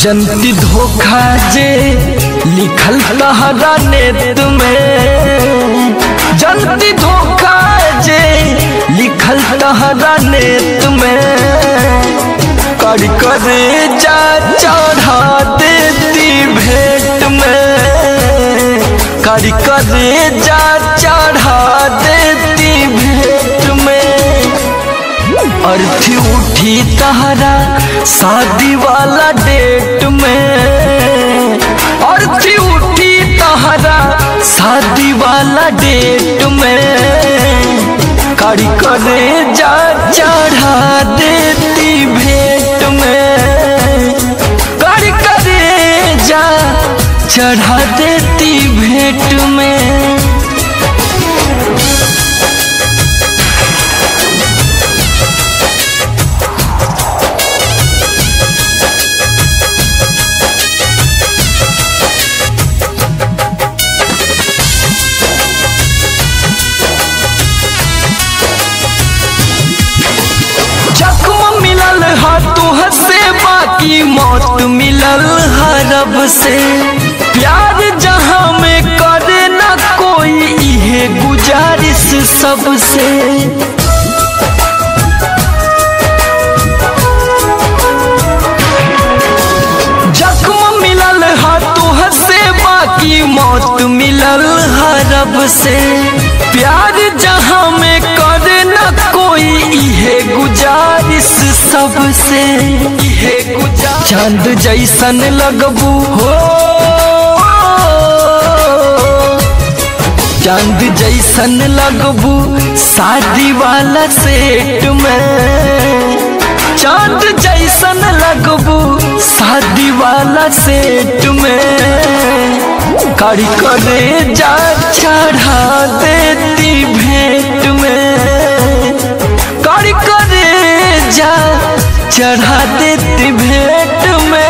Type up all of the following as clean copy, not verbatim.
जनती धोखा जे लिखल तहरा नेत में, जनती धोखा जे लिखल तहरा नेत में, कर करे जा चढ़ा देती भेंट में, कर करे जा चढ़ा देती भेंट में। अर्थी उठी तहरा शादी वाला डेट में, अर्थी उठी तहरा शादी वाला डेट में, करी करे जा चढ़ा देती भेंट में, करी करे जा चढ़ा देती भेंट में। तुहसे बाकी मौत मिलल हर रब से, प्यार जहां में करे ना कोई इहे गुजारिश सबसे। जख्म मिलल है तुहसे बाकी मौत मिलल हर रब से, प्यार जहां में करे ना कोई इहे गुजारिश सबसे। चांद जैसन लगबू हो, चांद जैसन लगबू शादी वाला सेट में, चांद जैसन लगबू शादी वाला सेट में, करी करे जा चढ़ा देती भेंट में, करी करे जा चढ़ा देती भेंट में।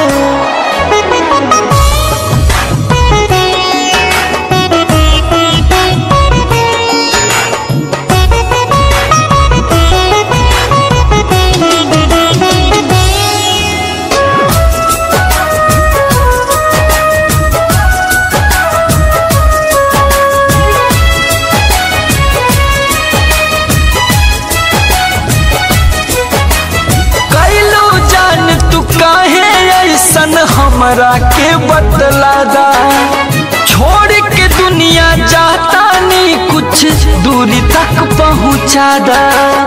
हमरा के बतला दा, छोड़ के दुनिया जाता नहीं कुछ दूरी तक पहुँचा दा।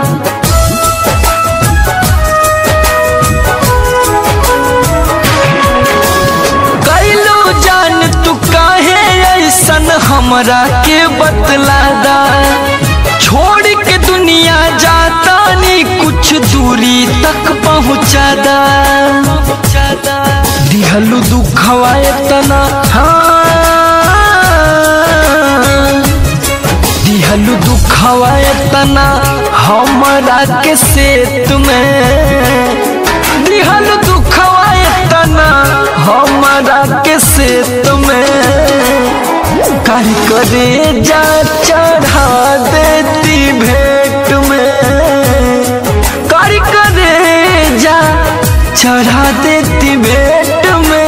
कैलो जान तू काहे ऐसन हमरा के बतला दा, छोड़ के दुनिया जाता नहीं कुछ दूरी तक पहुँचा दा। दिहलु दुखवा इतना, दिहलु दुखवा इतना हमरा के सेत में, दिहलु दुखवा इतना हमरा के सेत में, कर करे जा चढ़ा देती भेंट में, कर करे जा चढ़ा देती भेंट में।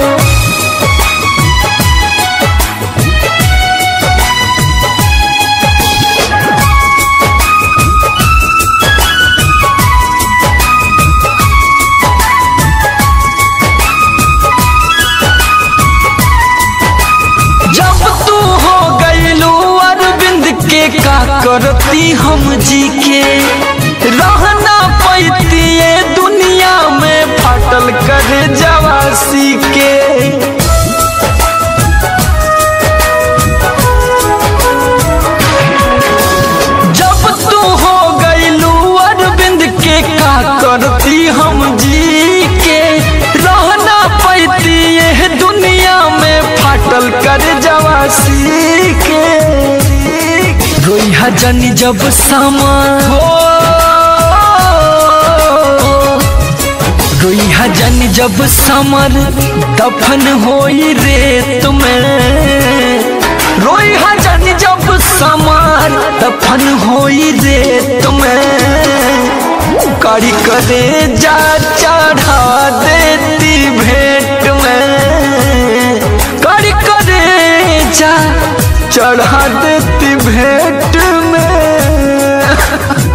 जब तू हो गईलू अरविंद के का करती हम जी के, रहना पैती ये दुनिया में फाटल करे जवासी के। जब तू हो गईलू अरविंद के का करती हम जी के, रहना पैती ये दुनिया में फाटल करे जवासी के। रोई हजनी जब समा हो, रोई हजन जब समर दफन होई रेत में, रोई हजन जब समर दफन होई रेत में, करी करे जा चढ़ा देती भेंट चढ़ा देती भेंट में।